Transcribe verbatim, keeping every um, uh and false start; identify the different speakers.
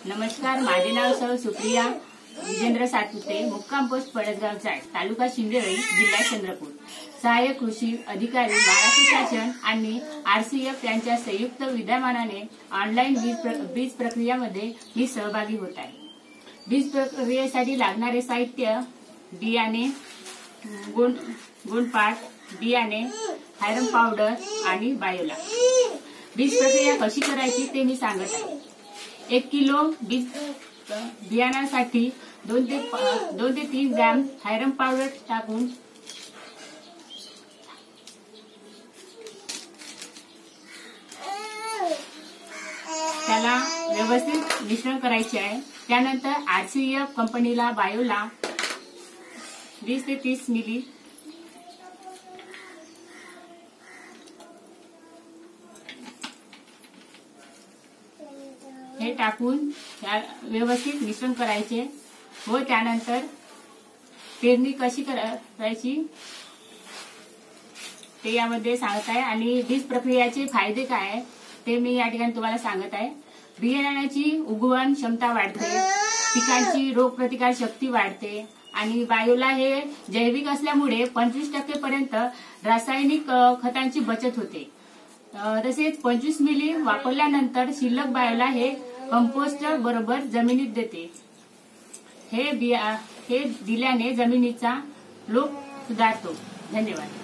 Speaker 1: नमस्कार, माझे नाव सौ सुप्रिया विजेंद्र सातपुते, मुक्काम पोस्ट पळसगावचा आहे, तालुका शिंदेवाडी, जिल्हा चंद्रपूर। सहाय्यक कृषी अधिकारी, महाराष्ट्र शासन आणि आरसीएफ यांच्या संयुक्त विद्यमानाने ऑनलाईन बीज प्रक्रियामध्ये मी सहभागी होत आहे। बीज प्रक्रियेसाठी लागणारे साहित्य: बियाणे, गुण गुणपाट, बियाणे, आयरन पावडर आणि बायोला। बीज प्रक्रिया कशी करायची ते मी सांगत आहे। एक किलो बीज बियाण्यासाठी दोन ते दोन ते तीन ग्रॅम आयरन पावडर टाकून त्याला व्यवस्थित मिश्रण करायचे आहे। त्यानंतर आरसीएफ कंपनीला बायोला वीस ते तीस मिली हे टाकून व्यवस्थित मिश्रण करायचे व त्यानंतर पेरणी कशी करायची ते यामध्ये सांगत आहे। आणि बीज प्रक्रियाचे फायदे काय आहे ते मी या ठिकाणी तुम्हाला सांगत आहे। बियाण्याची उगवण क्षमता वाढते, पिकांची रोगप्रतिकार शक्ती वाढते आणि बायोला हे जैविक असल्यामुळे पंचवीस टक्के पर्यंत रासायनिक खतांची बचत होते। तसेच पंचवीस मिली वापरल्यानंतर शिल्लक बायोला हे कंपोस्ट बरोबर जमिनीत देते। हे बिया हे दिल्याने जमिनीचा लोप सुधारतो। धन्यवाद।